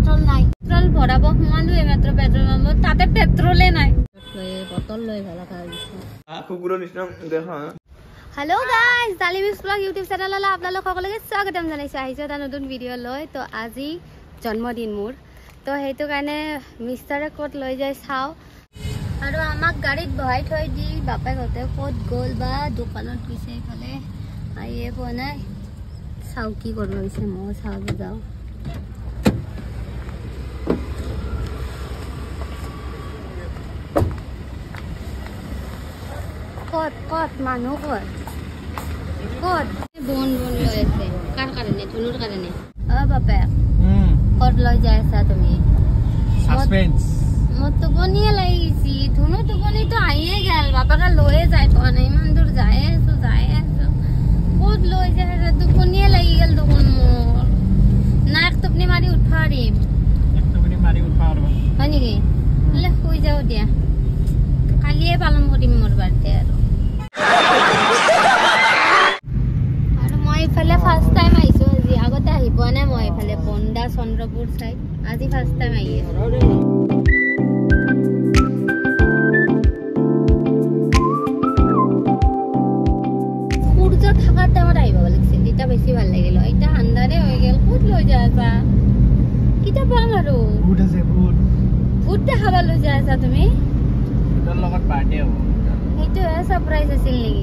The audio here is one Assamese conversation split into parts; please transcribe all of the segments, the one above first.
পেট্ৰল নাই পেট্ৰল ভৰাব সোমালো মাত্ৰ পেট্ৰল পাম্পত তাতে পেট্ৰলে নাই বটল লৈ ভাল কুকুৰৰ নিচিনা দেখা हेलो गाइस तालिमिस ब्लॉग यूट्यूब चैनल आपलोक সকলোকে স্বাগতম জানাইছো আহিছো এটা নতুন ভিডিও লৈ তো আজি জন্মদিন মোৰ তো হেতু কাৰণে মিষ্টাৰে কোট লৈ যাই চাও আৰু আমাক গাড়ীত বহাই থৈ দি বাপে গতে কোট গল বা দোকানত গৈছে ইফালে আইয়ে বনাই চাও কি কৰিব হৈছে মই চাব যাও কত মানুহ কত বন লৈ আছে কাৰ কাৰণে ধুনুৰ কাৰণে বাপে কত লৈ যাই আছা তুমি সাসপেন্স মই টোপনিয়ে লাগিছি ধুনু টোপনি তো আইয়ে গেল বাপাকে লৈয়ে যাই পোৱা নাই ইমান দূৰ যাই আছো কত লৈ যাই আছে টোপনিয়ে লাগি গেল দেখোন মোৰ না এক টোপনি মাৰি উঠবা দিম হয় নেকি হলে শুই যাও দিয়া কালিয়ে পালন কৰিম মোৰ বাৰ্থডে আৰু মই ইফালে ফাৰ্ষ্ট টাইম আহিছো আজি আগতে আহি পোৱা নাই মই ইফালে বন্দা চন্দ্ৰপুৰ চাইড আজি ফাৰ্ষ্ট টাইম আহি সূৰ্য থকাৰ টাইমত আহিব লাগিছিল তেতিয়া বেছি ভাল লাগিল এতিয়া আন্ধাৰে হৈ গেল ক'ত লৈ যাই আছা কিটা পাম আৰু ভূত দেখাব লৈ যাই আছা তুমি তোৰ লগত বাৰ্থডে হ'ব এইটো সারপ্রাইজ আছিল নেকি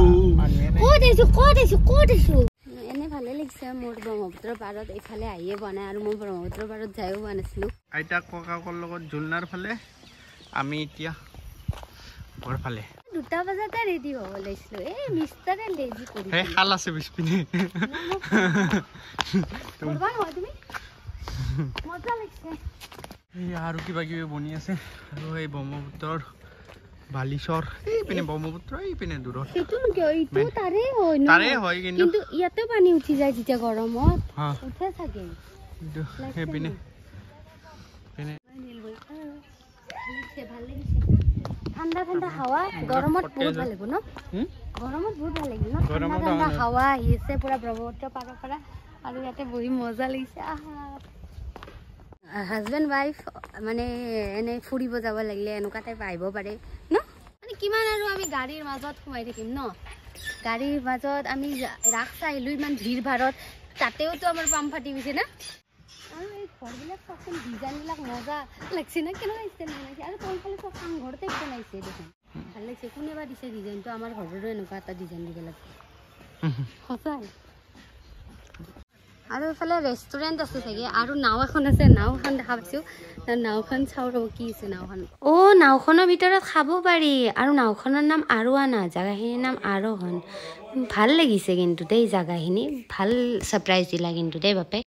কত আছো এনে ভালে লাগিছে মোৰ ব্ৰহ্মপুত্ৰ পাৰত এইফালে আহিয়ে বনাই আৰু মই ব্ৰহ্মপুত্ৰ পাৰত যাইও বনাইছিলো আইতা ককাকৰ লগত জুলনাৰ ফালে আমি এতিয়া ঘৰ ফালে 2টা বজাতে ৰেডি হ'ব লৈছিলো এই মিষ্টাৰে লেজি কৰি হে খাল আছে বিস্পিনে কৰবা নহয় তুমি মজা লাগিছে এই আৰু কিবা কিবি বনি আছে আৰু এই ব্ৰহ্মপুত্ৰৰ বালিচৰ এই পিনে ব্ৰহ্মপুত্ৰ এই পিনে দূৰত সেইটো কি ইটো তাৰে হয় ন তাৰে হয় কিন্তু ইয়াতে পানী উঠি যায় যেতিয়া গৰমত উঠে থাকে কিন্তু এই পিনে ভাল লাগিছে ঠাণ্ডা ঠাণ্ডা হাৱা গৰমত বহুত ভাল লাগিব ন গৰমত বহুত ভাল লাগিব ন ঠাণ্ডা হাৱা আহিছে পুৰা ব্ৰহ্মপুত্ৰ পাৰৰ পৰা আৰু ইয়াতে বহি মজা লাগিছে হাজবেণ্ড ৱাইফ মানে এনে ফুৰিব যাব লাগিলে এনেকুৱা টাইপ আহিব পাৰে ন মানে কিমান আৰু আমি গাড়ীৰ মাজত সোমাই থাকিম ন গাড়ীৰ মাজত আমি ৰাস্তা আহিলো ইমান ভিৰ ভাৰত তাতেওতো আমাৰ পাম ফাটি গৈছে না আৰু এই ঘৰবিলাক চাচোন ডিজাইনবিলাক মজা লাগছে না কেনেকুৱা ষ্টাইল বনাইছে আৰু তলফালে চব কাম ঘৰতে বনাইছে দেখোন ভাল লাগিছে কোনে বা দিছে ডিজাইনটো আমাৰ ঘৰৰো এনেকুৱা এটা ডিজাইন দিব লাগছে সঁচাই আৰু এফালে ৰেষ্টুৰেণ্ট আছে চাগে আৰু নাও এখন আছে নাওখন দেখা পাইছো নাওখন চাওঁ ৰ'ব কি আছে নাওখন নাওখনৰ ভিতৰত খাব পাৰি আৰু নাওখনৰ নাম আৰোৱানা জেগাখিনিৰ নাম আৰোহণ ভাল লাগিছে কিন্তু দেই জেগাখিনি ভাল ছাৰপ্ৰাইজ দিলা কিন্তু দেই বাপে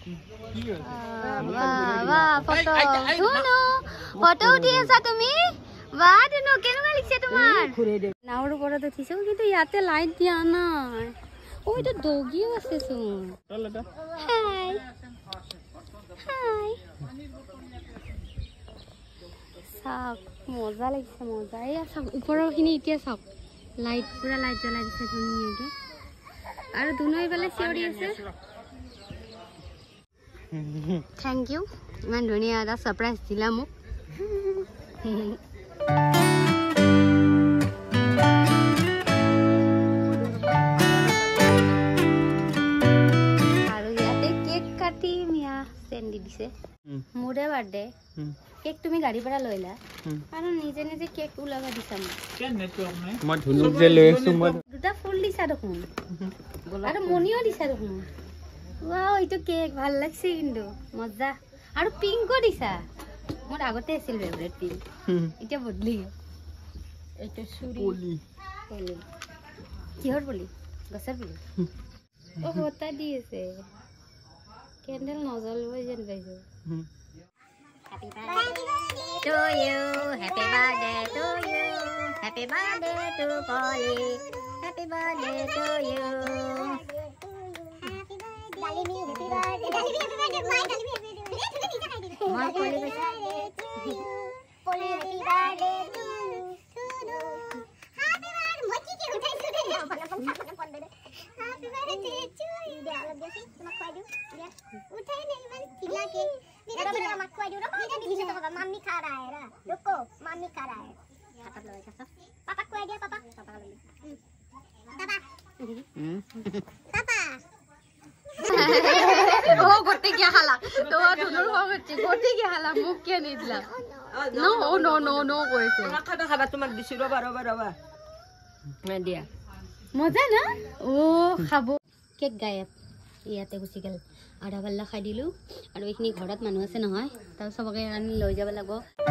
ফটো উঠি আছা তুমি কেনেকুৱা লাগিছে তোমাৰ নাওৰ ওপৰত উঠিছো কিন্তু ইয়াতে লাইট দিয়া নাই ওইটা ডগিও আছে চোন হাই চাওক মজা লাগিছে মজা এয়া চাওক ওপৰৰখিনি এতিয়া চাওক লাইট পুৰা লাইট জ্বলাই দিছে ধুনীয়াকৈ আৰু ধুনু এইফালে চিঞৰি আছে থেংক ইউ ইমান ধুনীয়া এটা ছাৰপ্ৰাইজ দিলা মোক মোৰে বাৰ্থডে কেক তুমি গাড়ীৰ পৰা লৈলা আৰু নিজে নিজে কেক ওলাবা দিছা মই ধুনুক যে লৈ আছো মই 2টা ফুল দিছা দেখোন আৰু মনিও দিছা দেখোন ওৱাও এইটো কেক ভাল লাগছে কিন্তু মজা আৰু পিংকো দিছা মোৰ আগতে আছিল ফেভৰেট পিংক এতিয়া বদলি এইটো চুৰি পলি কিহৰ পলি গছৰ পলি হতা দি আছে কেন্ডেল নজ্বলব যেন পাইছো Happy birthday to you, happy birthday to you, happy birthday to Polly, happy birthday to you. Happy birthday, happy birthday, my Polly to you, Polly happy birthday to you. Happy birthday, happy birthday to you. Mummy खा रहा है ना रुको मम्मी खा रहा है पापा को दिया पापा पापा पापा ओ गोटे क्या हाला तो धुनुर हो गछि गोटे क्या हाला मुख के नहीं दिला नो नो नो नो কইছে খাবা খাবা তোমাক দিছি ৰবা ৰবা ৰবা মই দিয়া মজা না ও খাবো কেক গায়ব ইয়াতে গুচি গেল আধা বাল্লা খাই দিলো আৰু এইখিনি ঘৰত মানুহ আছে নহয় তাৰ সবকে আনি লৈ যাব লাগিব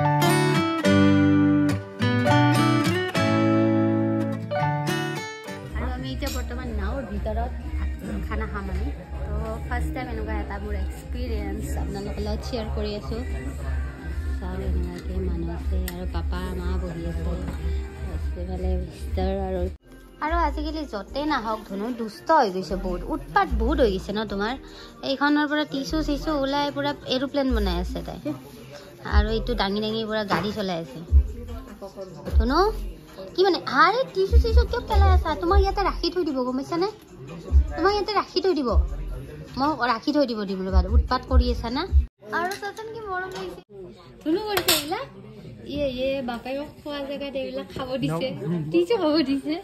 আৰু আমি এতিয়া বৰ্তমান নাওৰ ভিতৰত খানা খাম আমি তো ফাৰ্ষ্ট টাইম এনেকুৱা এটা মোৰ এক্সপিৰিয়েঞ্চ আপোনালোকৰ লগত শ্বেয়াৰ কৰি আছোঁ চাওঁ এনেকুৱাকৈ মানুহ আছে আৰু পাপা মা বহি আছে এইফালে ভিষ্টাৰ আৰু আজিকালি য'তে নাহক ধুনু দুষ্ট হৈ গৈছে বহুত উৎপাত বহুত হৈ গৈছে ন তোমাৰ এইখনৰ পৰা টিচু চিচু ওলাই পুৰা এৰোপ্লেন বনাই আছে তাই আৰু এইটো দাঙি দাঙি পুৰা গাড়ী চলাই আছে ধুনু কি মানে আৰে টিচু চিচু কিয় পেলাই আছা তোমাৰ ইয়াতে ৰাখি থৈ দিব গম পাইছানে তোমাৰ ইয়াতে ৰাখি থৈ দিব মই ৰাখি থৈ দিব দিম ৰবা উৎপাত কৰি আছা না আৰু চাচোন কি মৰম লাগিছে ধুনু কৰিছে এইবিলাক ये बापाई খোৱা জায়গা দেইলা খাব দিছে টিচু খাব দিছে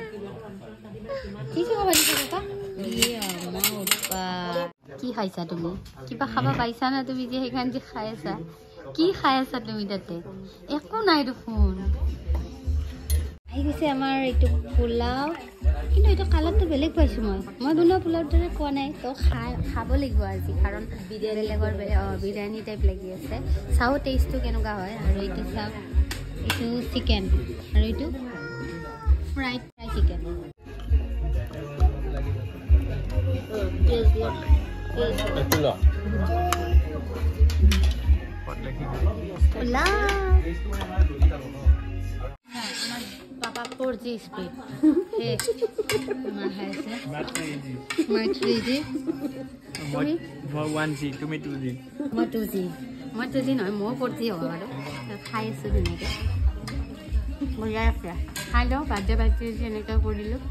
টিচু খাব দিছে বাপা ইয়ে আমা ওপা কি খাইছা তুমি কিবা খাবা পাইছা না তুমি যে হেখান যে খাই আছা কি খাই আছা তুমি তাতে একো নাই দেখোন আহি গৈছে আমাৰ এইটো পোলাও কিন্তু এইটো কালাৰটো বেলেগ পাইছোঁ মই দুনা পোলাওৰ দৰে কোৱা নাই তো খাব লাগিব আজি কাৰণ বেলেগৰ বিৰিয়ানী টাইপ লাগি আছে চাওঁ টেষ্টটো কেনেকুৱা হয় আৰু এইটো চাওঁ এইটো চিকেন আৰু এইটো fry chicken Papa 4G speed. Hey, my 3G. For 1G, to me 2G. My 2G. My 2G no, more 4G over. High student. Mujhe क्या? Hello, बाजे बाजे जी ने क्या बोली लो?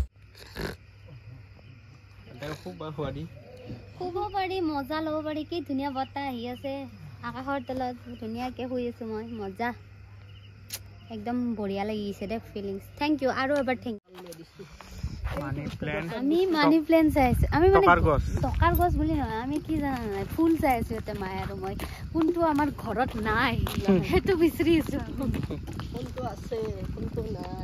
खूब बाहुआरी. खूब बड़ी मजा लो बड़ी की दुनिया बता ही ऐसे आकाशर तলত दुनिया के हुई है समय मजा एकदम बढ़िया লাগিছে দে ফিলিংস থ্যাংক ইউ আৰু এবাৰ থ্যাংক আমি মানি প্লেন চাইছো আমি মানে টকাৰ গছ বুলি নহয় আমি কি জানা নাই ফুল চাইছো এতে মাই আৰু মই কোনটো আমাৰ ঘৰত নাই হেতু বিচাৰি আছো কোনটো আছে কোনটো নাই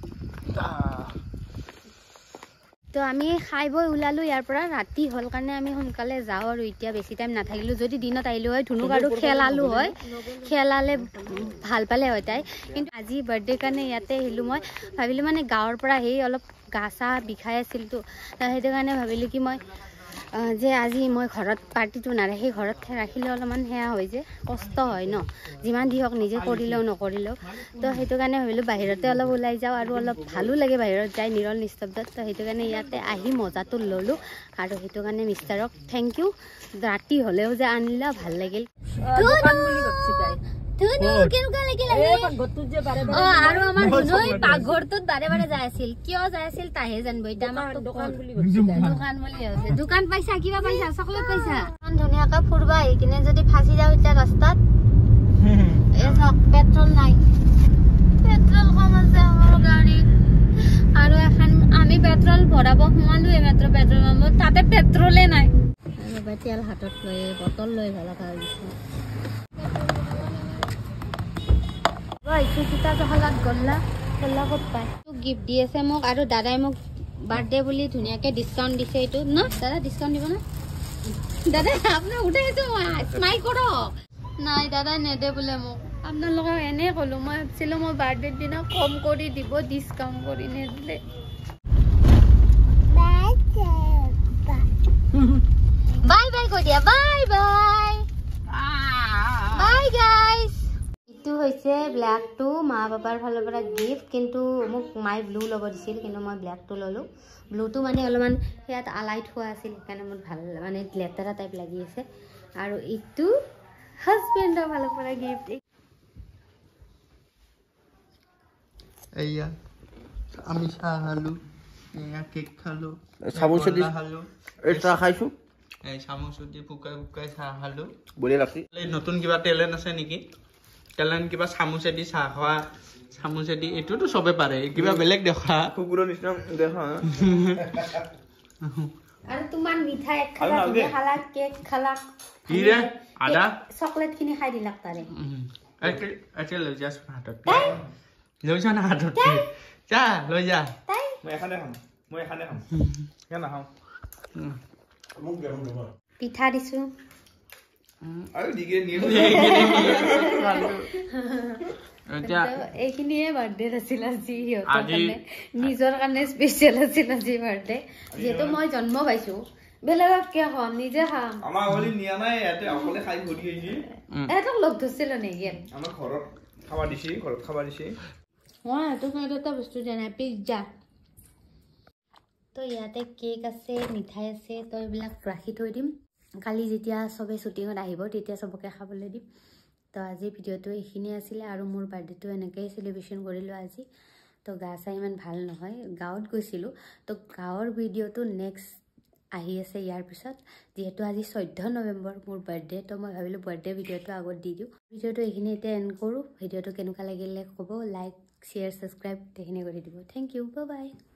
তো আমি খাই বই ওলালো ইয়াৰ পৰা ৰাতি হল কাৰণে আমি সোনকালে যাওঁ আৰু এতিয়া বেছি টাইম নাথাকিলো যদি দিনত আহিলো হয় ধুনুক আৰু খেলালো হয় খেলালে ভাল পালে হয় তাই কিন্তু আজি বাৰ্থডে কাৰণে ইয়াতে আহিলো মই ভাবিলো মানে গাঁৱৰ পৰা হেই অলপ গাছা বিখাই আছিল তো সেইটো কাৰণে ভাবিলো কি মই যে আজি মই ঘৰত পাৰ্টিটো নাৰাখি ঘৰত ৰাখিলে অলপমান হেয়া হয় যে কষ্ট হয় ন যিমান দিহক নিজে কৰিলেও নকৰিলেও তো সেইটো কাৰণে ভাবিলো বাহিৰতে অলপ ওলাই যাওঁ আৰু অলপ ভালো লাগে বাহিৰত যাই নিৰল নিস্তব্ধত তো সেইটো কাৰণে ইয়াতে আহি মজাটো ল'লো আৰু সেইটো কাৰণে মিষ্টাৰক থেংক ইউ ৰাতি হ'লেও যে আনিলা ভাল লাগিল আৰু আমাৰ ধুনুই পাকঘৰটোত বাৰে বাৰে যাই আছিল কিয় যাই আছিল তাহে জানিব এতিয়া আমাক দোকান বুলি আছে দোকান পাইছা কিবা পাইছা চকলেট পাইছা ধুনীয়াকৈ ফুৰবা আহি কিনে যদি ফাঁচি যাওঁ এতিয়া ৰাস্তাত পেট্ৰল নাই পেট্ৰল কম আছে আমাৰ গাড়ীত আৰু এখন আমি পেট্ৰল ভৰাব সোমালো মাত্ৰ পেট্ৰল পাম্পত তাতে পেট্ৰলে নাই আৰু তেল হাতত লৈ বটল লৈ ভাল লগা হৈছে सीता जहालात गल्ला गल्ला कत पाय गिफ्ट দি আছে মোক আৰু দাদাই মোক বাৰ্থডে বুলি ধুনিয়াকে ডিসকাউন্ট দিছে এটো না দাদা ডিসকাউন্ট দিব না দাদা আপনি উঠাইছো স্মাইল করো নাই দাদা নেদে বলে মোক আপনার লগ এনে কলো মই ভাবছিল মই বাৰ্থডে দিনা কম কৰি দিব ডিসকাউন্ট কৰি নেদিলে বাই বাই কৈ দিয়া বাই বাই বাই গাইস ইটো হৈছে ব্ল্যাক টু মা বাবার ফালৰ পৰা গিফট কিন্তু মোক মাই ব্লু লব দিছিল কিন্তু মই ব্ল্যাক টু ললো ব্লু টু মানে অলপমান হেয়াত আলাইট হোৱা আছিল কাৰণে মোৰ ভাল মানে লেটাৰা টাইপ লাগি আছে আৰু ইটো হাজবেণ্ডৰ ফালৰ পৰা গিফট এইয়া আমি চাহ খালো এয়া কেক খালো সাবুন সে খালো এটা খাইছো এই চামুচেদি ফুকাই ফুকাই চাহ খালো বঢ়িয়া লাগছি এই নতুন কিবা টেলেণ্ট আছে নেকি টেলেণ্ট কিবা চামুচেদি চাহ খোৱা চামুচেদি এইটোতো চবে পাৰে কিবা বেলেগ দেখা কুকুৰৰ নিচিনা দেখা আৰু তোমাৰ মিঠাই এক খালা তুমি খালা কেক খালা কি ৰে আদা চকলেট খিনি খাই দিলাক তাৰে এতিয়া লৈ যাচোন হাতত লৈ যা না হাতত যা লৈ যা মই এখানে খাম কিয় নাখাওঁ পিঠা দিছো আৰু দিগে নিয়ে এতিয়া এইখিনিয়ে বাৰ্থডে আছিল আজি সিহঁতৰ কাৰণে নিজৰ কাৰণে স্পেচিয়েল আছিল আজি বাৰ্থডে যিহেতু মই জন্ম পাইছো বেলেগক কিয় খাম নিজে খাম আমাৰ অলি নিয়া নাই ইয়াতে অকলে খাই ঘূৰি আহিছে এহঁতক লগ ধৰিছিল নেকি আমাৰ ঘৰত খাবা দিছে মই এইটো এটা বস্তু জানাই পিজ্জা তো ইয়াতে কেক আছে মিঠাই আছে তো এইবিলাক ৰাখি থৈ দিম কালি যেতিয়া চবে শ্বুটিঙত আহিব তেতিয়া চবকে খাবলৈ দিম তো আজি ভিডিঅ'টো এইখিনি আছিলে আৰু মোৰ বাৰ্থডেটো এনেকৈয়ে চেলিব্ৰেশ্যন কৰিলোঁ আজি তো গা চা ইমান ভাল নহয় গাঁৱত গৈছিলোঁ তো গাঁৱৰ ভিডিঅ'টো নেক্সট আহি আছে ইয়াৰ পিছত যিহেতু আজি 14 নৱেম্বৰ মোৰ বাৰ্থডে তো মই ভাবিলোঁ বাৰ্থডে ভিডিঅ'টো আগত দি দিওঁ ভিডিঅ'টো এইখিনি এতিয়া এণ্ড কৰোঁ ভিডিঅ'টো কেনেকুৱা লাগিলে ক'ব লাইক শ্বেয়াৰ ছাবস্ক্ৰাইব এইখিনি কৰি দিব থেংক ইউ বাই বাই